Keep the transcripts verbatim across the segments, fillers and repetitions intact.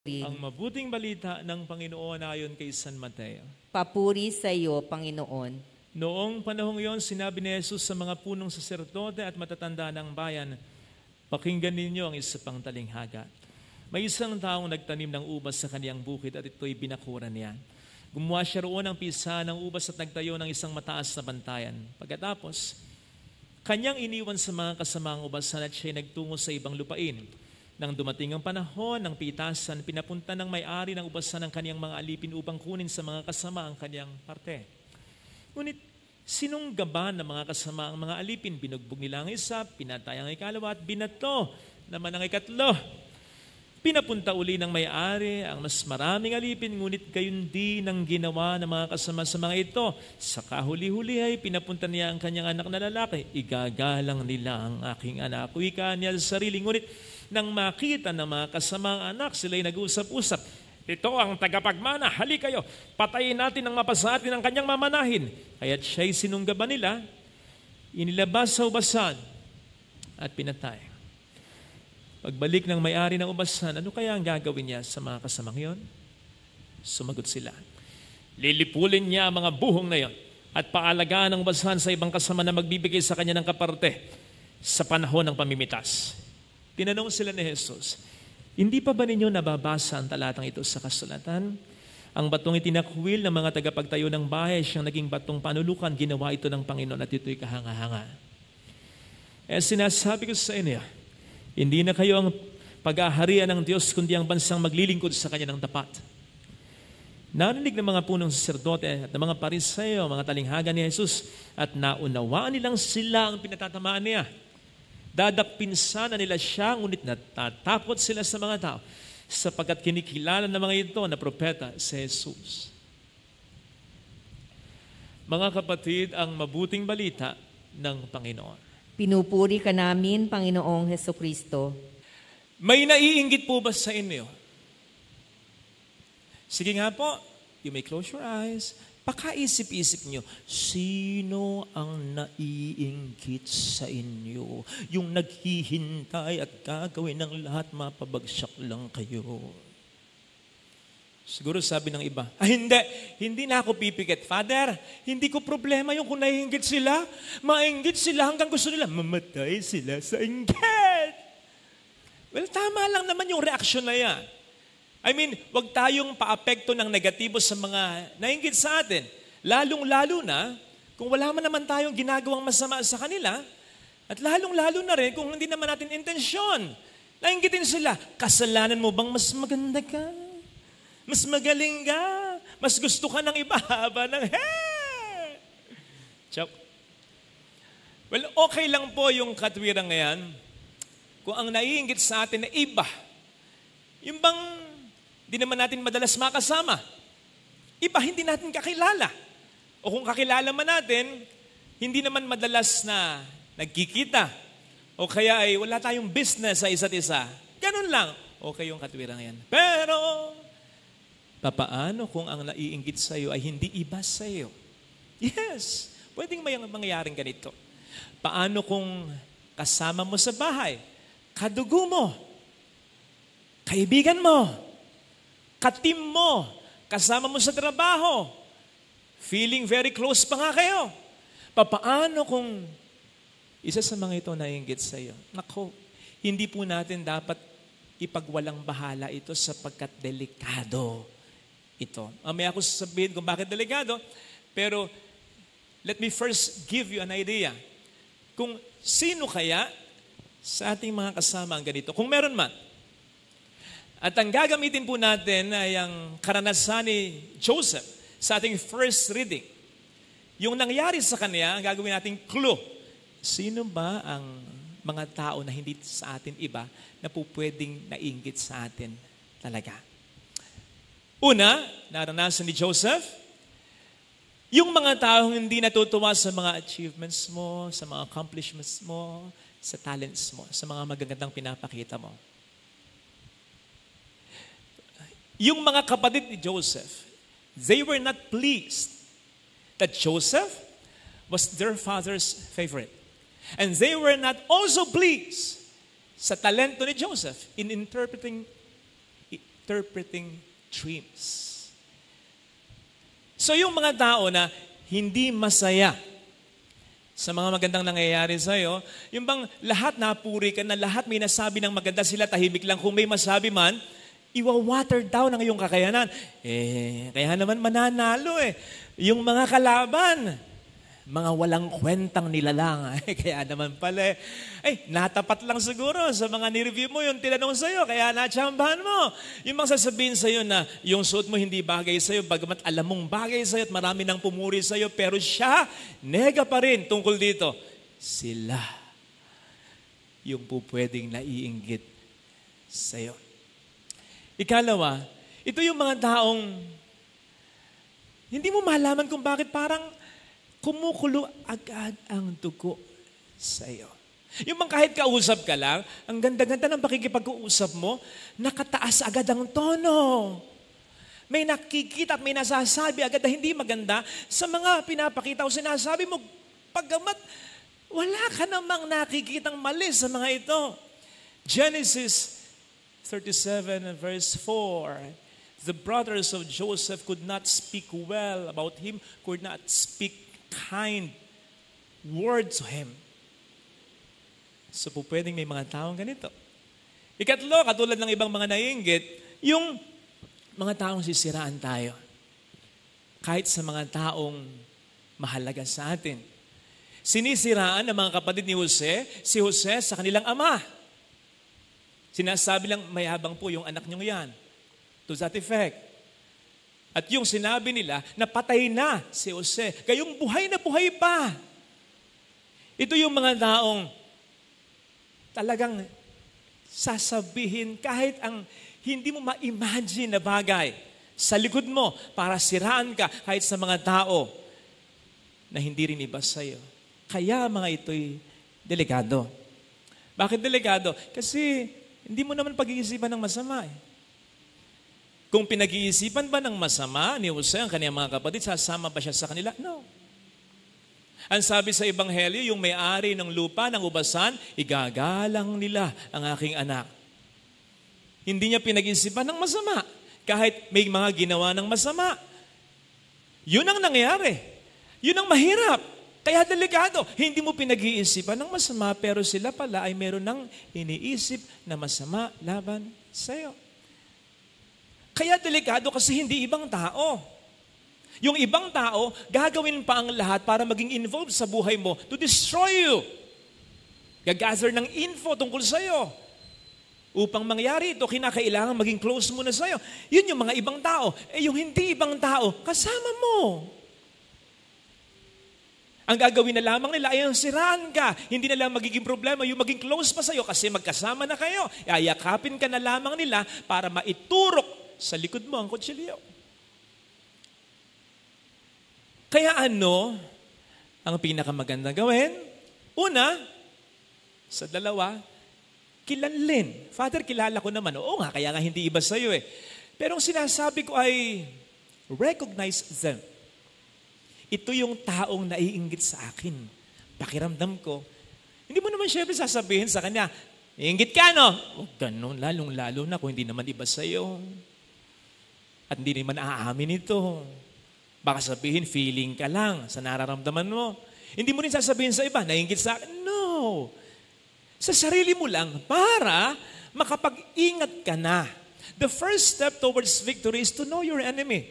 Ang mabuting balita ng Panginoon ayon kay San Mateo. Papuri sa iyo, Panginoon. Noong panahong iyon, sinabi ni Jesus sa mga punong saserdote at matatanda ng bayan, pakinggan ninyo ang isa pang talinghaga. May isang taong nagtanim ng ubas sa kaniyang bukid at ito'y binakuran niya. Gumawa siya roon ng pisa ng ubas at nagtayo ng isang mataas na bantayan. Pagkatapos, kanyang iniwan sa mga kasamaang ubasan at siya'y nagtungo sa ibang lupain. Nang dumating ang panahon ng pitasan, pinapunta ng may-ari ng ubasan ng kaniyang mga alipin upang kunin sa mga kasama ang kaniyang parte. Ngunit sinunggaban ng mga kasama ang mga alipin, binugbog nila ang isa, pinatay ang ikalawa at binato naman ang ikatlo. Pinapunta uli ng may-ari ang mas maraming alipin, ngunit gayon din ang ginawa ng mga kasama sa mga ito. Sa kahuli-huli ay pinapunta niya ang kanyang anak na lalaki. Igagalang nila ang aking anak. Wika niya sa sarili, ngunit nang makita ng mga kasamang anak, sila'y nag-usap-usap. Ito ang tagapagmana, hali kayo, patayin natin ang mapasa atin ang kanyang mamanahin. Kaya't siya'y sinunggaban nila, inilabas sa ubasan at pinatay. Pagbalik ng may-ari ng ubasan, ano kaya ang gagawin niya sa mga kasamang yon? Sumagot sila. Lilipulin niya ang mga buhong na yon at paalagaan ng ubasan sa ibang kasama na magbibigay sa kanya ng kaparte sa panahon ng pamimitas. Tinanong sila ni Jesus, hindi pa ba ninyo nababasa ang talatang ito sa kasulatan? Ang batong itinakwil ng mga tagapagtayo ng bahay, siyang naging batong panulukan, ginawa ito ng Panginoon at ito'y kahanga-hanga. Eh sinasabi ko sa inyo, hindi na kayo ang pag-aharian ng Diyos, kundi ang bansang maglilingkod sa Kanya ng tapat. Narinig ng mga punong saserdote at ng mga Pariseo, mga talinghaga ni Jesus, at naunawaan nilang sila ang pinatatamaan niya. Dadakpin sana nila siya, ngunit natatakot sila sa mga tao sapagkat kinikilala ng mga ito na propeta si Jesus. Mga kapatid, ang mabuting balita ng Panginoon. Pinupuri ka namin, Panginoong Hesukristo. May naiinggit po ba sa inyo? Sige nga po, you may close your eyes. Pakaisip-isip nyo, sino ang naiinggit sa inyo? Yung naghihintay at gagawin ng lahat, mapabagsak lang kayo. Siguro sabi ng iba, ah hindi, hindi na ako pipikit. Father, hindi ko problema yung kung naiinggit sila. Mainggit sila hanggang gusto nila, mamatay sila sa inggit. Well, tama lang naman yung reaksyon na yan. I mean, wag tayong paapekto ng negatibo sa mga nainggit sa atin. Lalong-lalo na kung wala man naman tayong ginagawang masama sa kanila, at lalong-lalo na rin kung hindi naman natin intensyon. Nainggitin sila, kasalanan mo bang mas maganda ka? Mas magaling ka? Mas gusto ka ng iba ba ng hey! Chok. Well, okay lang po yung katwirang ngayon kung ang naiinggit sa atin na iba. Yung bang di naman natin madalas makasama. Iba, hindi natin kakilala. O kung kakilala man natin, hindi naman madalas na nagkikita. O kaya ay wala tayong business sa isa't isa. Ganun lang. Okay yung katwirang yan. Pero, papaano kung ang naiinggit sa iyo ay hindi iba sa iyo? Yes, pwedeng may mangyaring ganito. Paano kung kasama mo sa bahay, kadugo mo, kaibigan mo, katim mo, kasama mo sa trabaho, feeling very close pa nga kayo. Papaano kung isa sa mga ito naiinggit sa iyo? Nako, hindi po natin dapat ipagwalang bahala ito sapagkat delikado ito. Mamaya ako sasabihin kung bakit delikado, pero let me first give you an idea. Kung sino kaya sa ating mga kasama ang ganito, kung meron man. At ang gagamitin po natin ay ang karanasan ni Joseph sa ating first reading. Yung nangyari sa kanya, ang gagawin nating clue. Sino ba ang mga tao na hindi sa atin iba na po pwedeng nainggit sa atin talaga? Una, naranasan ni Joseph, yung mga taong hindi natutuwa sa mga achievements mo, sa mga accomplishments mo, sa talents mo, sa mga magagandang pinapakita mo. Yung mga kapatid ni Joseph, they were not pleased that Joseph was their father's favorite. And they were not also pleased sa talento ni Joseph in interpreting interpreting dreams. So yung mga tao na hindi masaya sa mga magandang nangyayari sa'yo, yung bang lahat napuri ka na, lahat may nasabi ng maganda, sila tahimik lang. Kung may masabi man, iwa-water down ang iyong kakayanan. Eh, kaya naman mananalo eh. Yung mga kalaban, mga walang kwentang nilalang. Eh, kaya naman pala, eh, natapat lang siguro sa mga nireview mo yung tinanong sa'yo, kaya natsambahan mo. Yung mga sasabihin sa'yo na yung suot mo hindi bagay sa'yo, bagamat alam mong bagay sa'yo at marami nang pumuri sa'yo, pero siya, nega pa rin tungkol dito. Sila yung po pwedeng naiinggit sa'yo. Ikalawa, ito yung mga taong hindi mo malaman kung bakit parang kumukulo agad ang dugo sa iyo. Yung bang kahit kausap ka lang, ang ganda-ganda ng pakikipag-uusap mo, nakataas agad ang tono. May nakikita at may nasasabi agad na hindi maganda sa mga pinapakita o sinasabi mo, paggamat wala ka namang nakikitang mali sa mga ito. Genesis thirty-seven and verse four. The brothers of Joseph could not speak well about him, could not speak kind word to him. So po pwedeng may mga taong ganito. Ikatlo, katulad ng ibang mga naiinggit, yung mga taong sisiraan tayo. Kahit sa mga taong mahalaga sa atin. Sinisiraan ng mga kapatid ni Jose, si Jose sa kanilang ama. Sinasabi lang, mayabang po yung anak niyong yan. To that effect. At yung sinabi nila, napatay na si Jose. Kayong buhay na buhay pa. Ito yung mga taong talagang sasabihin kahit ang hindi mo ma-imagine na bagay sa likod mo para siraan ka kahit sa mga tao na hindi rin iba sa'yo. Kaya mga ito'y delikado. Bakit delikado? Kasi hindi mo naman pag-iisipan ng masama eh. Kung pinag-iisipan ba ng masama ni Jose ang kaniyang mga kapatid, sasama ba siya sa kanila? No. Ang sabi sa Ebanghelyo, yung may-ari ng lupa, ng ubasan, igagalang nila ang aking anak. Hindi niya pinag-iisipan ng masama. Kahit may mga ginawa ng masama. Yun ang nangyari. Yun ang mahirap. Kaya delikado. Hindi mo pinag-iisipan ng masama, pero sila pala ay meron ng iniisip na masama laban sa'yo. Kaya delikado kasi hindi ibang tao. Yung ibang tao, gagawin pa ang lahat para maging involved sa buhay mo to destroy you. Gagather ng info tungkol sa'yo. Upang mangyari ito, kinakailangan maging close mo na sa'yo. Yun yung mga ibang tao. Eh yung hindi ibang tao, kasama mo. Ang gagawin na lamang nila ay ang siraan ka. Hindi na lang magiging problema yung maging close pa sa'yo kasi magkasama na kayo. Ayakapin ka na lamang nila para maiturok sa likod mo ang kutsilyo. Kaya ano ang pinakamagandang gawin? Una, sa dalawa, kilanlin. Father, kilala ko naman. Oo nga, kaya nga hindi iba sa'yo eh. Pero ang sinasabi ko ay recognize them. Ito yung taong naiinggit sa akin. Pakiramdam ko. Hindi mo naman syempre sasabihin sa kanya, iinggit ka, no? O ganun, lalong-lalo na kung hindi naman iba sa'yo. At hindi naman aamin ito. Baka sabihin, feeling ka lang sa nararamdaman mo. Hindi mo rin sasabihin sa iba, naiinggit sa akin. No. Sa sarili mo lang para makapag-ingat ka na. The first step towards victory is to know your enemy.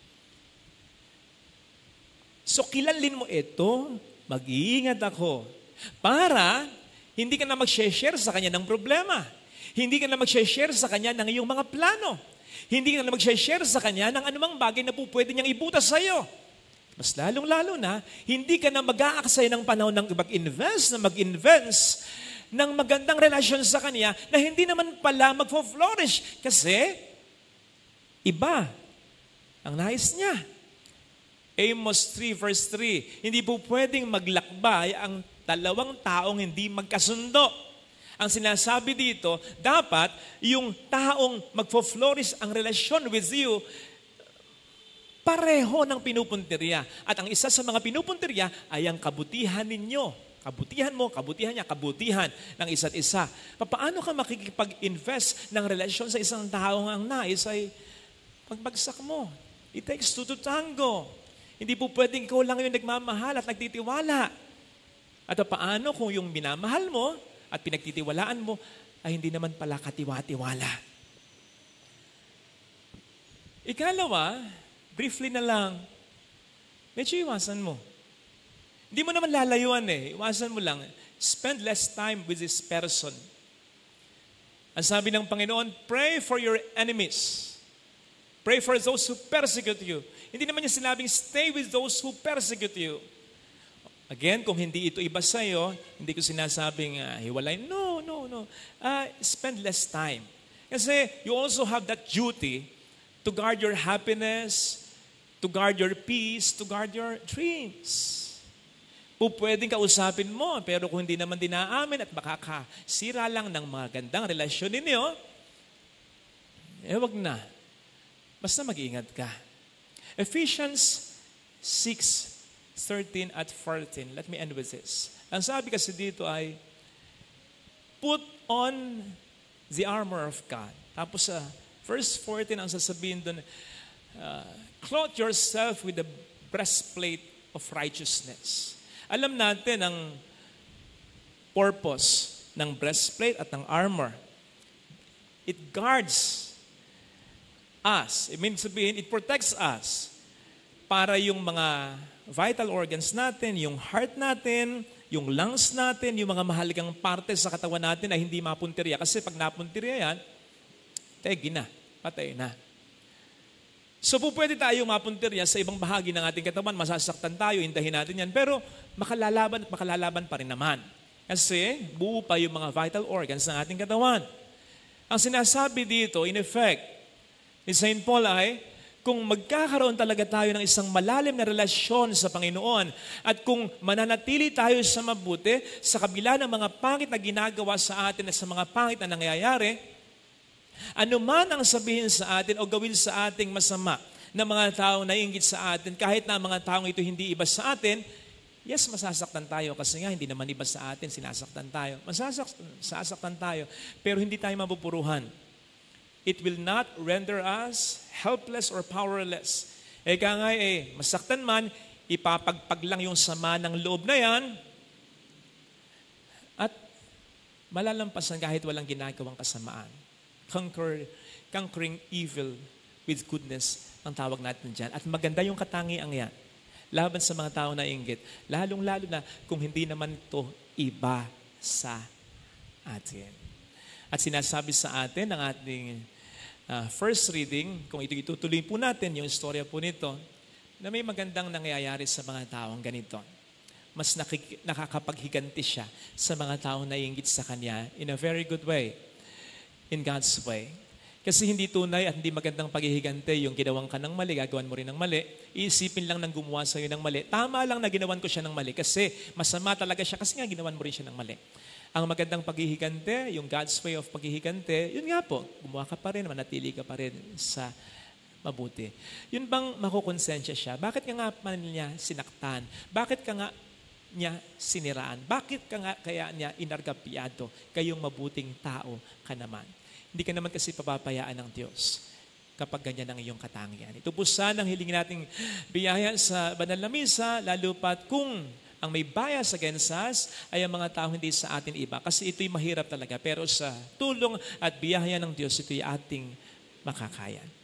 So kilalin mo ito, mag-iingat ako. Para hindi ka na mag-share sa kanya ng problema. Hindi ka na mag-share sa kanya ng iyong mga plano. Hindi ka na mag-share sa kanya ng anumang bagay na po pwede niyang ibutas sa iyo. Mas lalong-lalo na, hindi ka na mag-aaksay ng panahon ng mag-invest na mag-invest ng magandang relasyon sa kanya na hindi naman pala mag-flourish. Kasi, iba ang nais niya. Amos three verse three, hindi po pwedeng maglakbay ang dalawang taong hindi magkasundo. Ang sinasabi dito, dapat yung taong magfo-flourish ang relasyon with you, pareho ng pinupuntirya. At ang isa sa mga pinupuntirya ay ang kabutihan ninyo Kabutihan mo, kabutihan niya, kabutihan ng isa't isa. Paano ka makikipag-invest ng relasyon sa isang taong ang nais ay pagbagsak mo? It takes two to tango. Hindi po pwedeng ikaw lang yung nagmamahal at nagtitiwala. At paano kung yung minamahal mo at pinagtitiwalaan mo ay hindi naman pala katiwa-tiwala? Ikalawa, briefly na lang, medyo iwasan mo. Hindi mo naman lalayuan eh. Iwasan mo lang. Spend less time with this person. Ang sabi ng Panginoon, pray for your enemies. Pray for those who persecute you. Hindi naman niya sinabing, stay with those who persecute you. Again, kung hindi ito iba sa'yo, hindi ko sinasabing uh, hiwalay. No, no, no. Uh, spend less time. Kasi you also have that duty to guard your happiness, to guard your peace, to guard your dreams. Po pwedeng kausapin mo, pero kung hindi naman dinaamin at makakasira lang ng magandang relasyon ninyo, eh wag na. Basta mag-iingat ka. Ephesians six, thirteen at fourteen. Let me end with this. Ang sabi kasi dito ay, put on the armor of God. Tapos sa uh, verse fourteen, ang sasabihin doon, uh, clothe yourself with the breastplate of righteousness. Alam natin ang purpose ng breastplate at ng armor. It guards us. I mean sabihin, it protects us para yung mga vital organs natin, yung heart natin, yung lungs natin, yung mga mahalagang parte sa katawan natin ay hindi mapuntirya. Kasi pag napuntirya yan, tegi na, patay na. So po pwede tayong mapuntirya sa ibang bahagi ng ating katawan, masasaktan tayo, hintahin natin yan, pero makalalaban at makalalaban pa rin naman. Kasi buo pa yung mga vital organs ng ating katawan. Ang sinasabi dito, in effect, ni Saint Paul ay, kung magkakaroon talaga tayo ng isang malalim na relasyon sa Panginoon at kung mananatili tayo sa mabuti sa kabila ng mga pangit na ginagawa sa atin at sa mga pangit na nangyayari, ano man ang sabihin sa atin o gawin sa ating masama ng mga taong naiinggit sa atin, kahit na mga taong ito hindi iba sa atin, yes, masasaktan tayo kasi nga hindi naman iba sa atin, sinasaktan tayo. Masasaktan, masasaktan tayo, pero hindi tayo mapupuruhan. It will not render us helpless or powerless. Eh kaya nga eh, masaktan man, ipapagpag lang yung sama ng loob na yan at malalampasan kahit walang ginagawang kasamaan. Conquer, conquering evil with goodness ang tawag natin dyan. At maganda yung katangiang yan. Laban sa mga tao na inggit. Lalong-lalo na kung hindi naman ito iba sa atin. At sinasabi sa atin ng ating uh, first reading, kung ito itutuloy po natin, yung istorya po nito, na may magandang nangyayari sa mga taong ganito. Mas nakik- nakakapaghiganti siya sa mga taong naiinggit sa kanya in a very good way. In God's way. Kasi hindi tunay at hindi magandang paghihigante yung ginawang ka ng mali, gagawan mo rin ng mali. Iisipin lang ng gumawa sa'yo ng mali. Tama lang na ginawan ko siya ng mali kasi masama talaga siya kasi nga ginawan mo rin siya ng mali. Ang magandang paghihigante, yung God's way of paghihigante, yun nga po, gumawa ka pa rin, manatili ka pa rin sa mabuti. Yun bang makukonsensya siya? Bakit ka nga pa niya sinaktan? Bakit ka nga niya siniraan? Bakit ka nga kaya niya inargapyado? Kayong mabuting tao ka naman. Hindi ka naman kasi papapayaan ng Diyos kapag ganyan ang iyong katangian. Ito po sana ang hilingin nating biyaya sa banal na misa, lalo pat kung ang may bias against us ay ang mga tao hindi sa atin iba. Kasi ito'y mahirap talaga. Pero sa tulong at biyaya ng Diyos, ito'y ating makakayan.